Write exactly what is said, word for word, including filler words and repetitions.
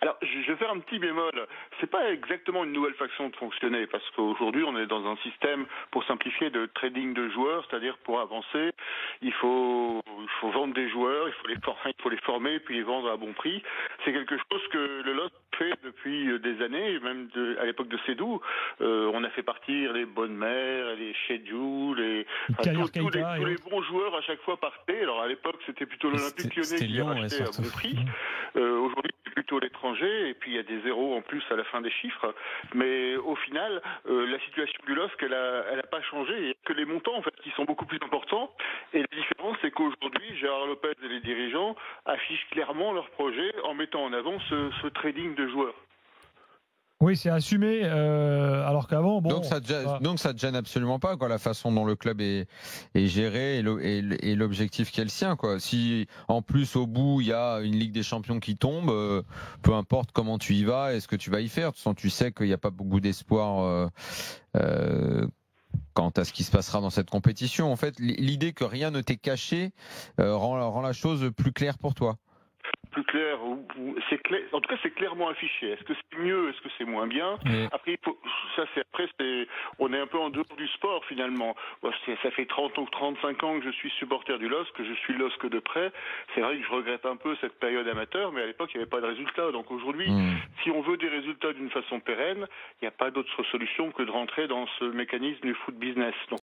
Alors, je je vais faire un petit bémol. C'est pas exactement une nouvelle façon de fonctionner, parce qu'aujourd'hui, on est dans un système, pour simplifier, de trading de joueurs, c'est-à-dire pour avancer, il faut, il faut vendre des joueurs, il faut les former, il faut les former, puis les vendre à bon prix. C'est quelque chose que le LOSC fait depuis euh, des années, même de, à l'époque de Sédou. Euh, on a fait partir les Bonne-Mère, les Cheddou, les, enfin, tous, Carrière tous les, Keita et tous les autres. bons joueurs à chaque fois partaient. Alors à l'époque, c'était plutôt l'Olympique C'était Lyonnais c'était qui les Lyon, ouais, rachetait à surtout. bon prix. Euh, aujourd'hui, c'est plutôt l'étranger, et puis il y a des zéros en plus à la fin des chiffres. Mais au final, euh, la situation du LOSC, elle a, elle a pas changé. Il y a que les montants en fait qui sont beaucoup plus importants. Et la différence, c'est qu'aujourd'hui, Gérard Lopez et les dirigeants affichent clairement leur projet en mettant en avant ce, ce trading de joueurs. Oui, c'est assumé, euh, alors qu'avant, bon. Donc ça, te gêne, Bah, donc ça te gêne absolument pas, quoi, la façon dont le club est, est géré et, le, et, et l'objectif qui est le sien, quoi. Si en plus au bout il y a une Ligue des Champions qui tombe, euh, peu importe comment tu y vas et ce que tu vas y faire, de toute façon, tu sais qu'il n'y a pas beaucoup d'espoir euh, euh, quant à ce qui se passera dans cette compétition. En fait, l'idée que rien ne t'est caché euh, rend, rend la chose plus claire pour toi. Plus clair, c'est clair, en tout cas c'est clairement affiché. Est-ce que c'est mieux, est-ce que c'est moins bien? Et... Après, il faut, ça c'est après, c'est, on est un peu en dehors du sport finalement. Moi, ça fait trente ou trente-cinq ans que je suis supporter du LOSC, que je suis LOSC de près. C'est vrai que je regrette un peu cette période amateur, mais à l'époque il n'y avait pas de résultats. Donc aujourd'hui, mmh. si on veut des résultats d'une façon pérenne, il n'y a pas d'autre solution que de rentrer dans ce mécanisme du foot business. Donc